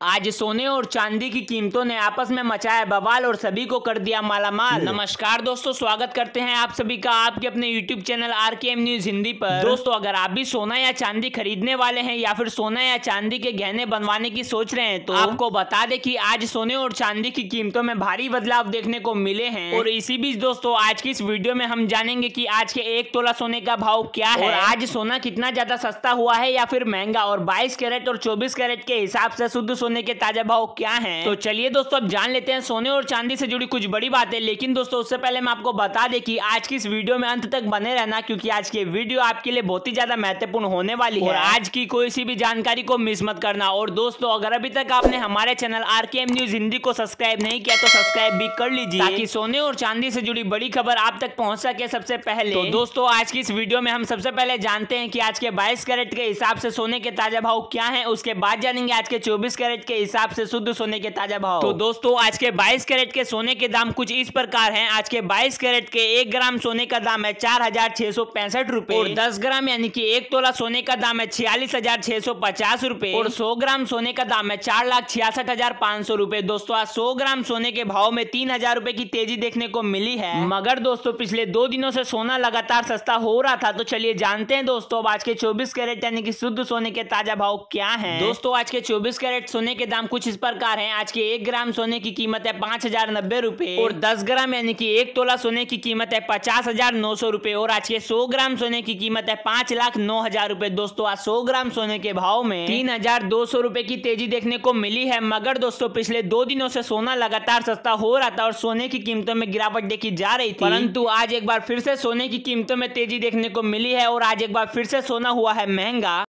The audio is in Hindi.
आज सोने और चांदी की कीमतों ने आपस में मचाया बवाल और सभी को कर दिया मालामाल। नमस्कार दोस्तों, स्वागत करते हैं आप सभी का आपके अपने YouTube channel RKM news Hindi पर। दोस्तों, अगर आप भी सोना या चांदी खरीदने वाले हैं या फिर सोना या चांदी के गहने बनवाने की सोच रहे हैं तो आपको बता दें कि आज सोने और चांदी की कीमतों में भारी बदलाव देखने को मिले हैं। और इसी बीच दोस्तों, आज की इस वीडियो में हम जानेंगे कि आज के 1 तोला सोने का भाव क्या है और आज सोना कितना ज्यादा सस्ता हुआ है या फिर महंगा, और 22 कैरेट और 24 कैरेट के हिसाब से शुद्ध सोने के ताजा भाव क्या हैं। तो चलिए दोस्तों, अब जान लेते हैं सोने और चांदी से जुड़ी कुछ बड़ी बातें। लेकिन दोस्तों, उससे पहले मैं आपको बता दें कि आज की इस वीडियो में अंत तक बने रहना, क्योंकि आज की वीडियो आपके लिए बहुत ही ज्यादा महत्वपूर्ण होने वाली है और आज की कोई सी भी जानकारी को मिस मत करना। और दोस्तों, अगर अभी तक आपने हमारे चैनल RKM न्यूज हिंदी को सब्सक्राइब नहीं किया तो सब्सक्राइब भी कर लीजिए, ताकि सोने और चांदी से जुड़ी बड़ी खबर आप तक पहुंच सके सबसे पहले। तो दोस्तों, आज की इस वीडियो में हम सबसे पहले जानते हैं कि आज के 22 कैरेट के हिसाब से सोने के ताजा भाव क्या है। उसके बाद जानेंगे आज के 24 कैरेट के हिसाब से शुद्ध सोने के ताजा भाव। तो दोस्तों, आज के 22 कैरेट के सोने के दाम कुछ इस प्रकार हैं। आज के 22 कैरेट के 1 ग्राम सोने का दाम है 4,665 रुपए और 10 ग्राम यानी कि 1 तोला सोने का दाम है 46,650 रुपए और 100 ग्राम सोने का दाम है 4,66,500 रुपए। दोस्तों, आज 100 ग्राम सोने के भाव में 3,000 रुपए की तेजी देखने को मिली है। मगर दोस्तों, पिछले 2 दिनों से सोना लगातार सस्ता हो रहा था। तो चलिए जानते हैं दोस्तों, आज के 24 कैरेट यानी कि शुद्ध सोने के ताजा भाव क्या है। दोस्तों, आज के 24 कैरेट सोने के दाम कुछ इस प्रकार हैं। आज के 1 ग्राम सोने की कीमत है 5,090 रुपए और 10 ग्राम यानी कि 1 तोला सोने की कीमत है 50,900 रुपए और आज के 100 ग्राम सोने की कीमत है 5,09,000 रुपए। दोस्तों, आज 100 ग्राम सोने के भाव में 3,200 रुपए की तेजी देखने को मिली है। मगर दोस्तों, पिछले 2 दिनों से सोना लगातार सस्ता हो रहा था और सोने की कीमतों में गिरावट देखी जा रही थी, परंतु आज एक बार फिर से सोने की कीमतों में तेजी देखने को मिली है और आज एक बार फिर से सोना हुआ है महंगा।